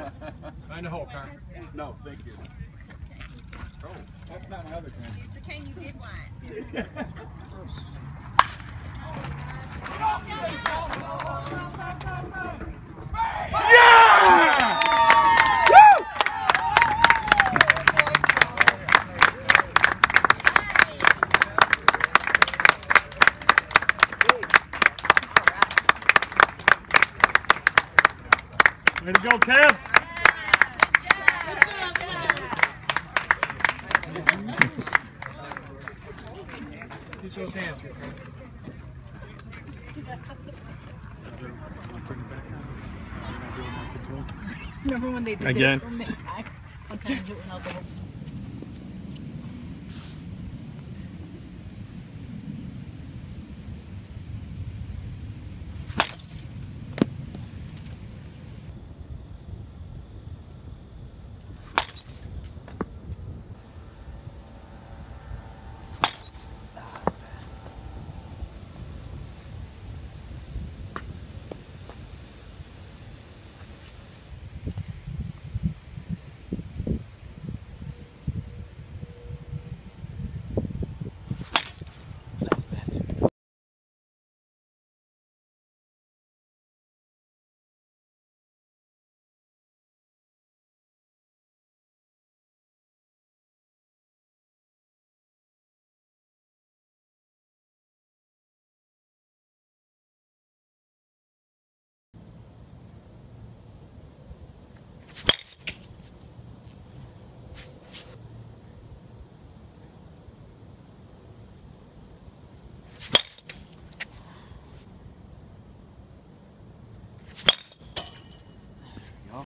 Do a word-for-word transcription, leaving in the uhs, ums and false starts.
Find a hole, Carl. No, thank you. Oh, that's not my other cane. The cane you did want. Yeah! Way to go, Kev! Use those hands here, Kev. Remember when they did Again. this one time? One time it went out the whole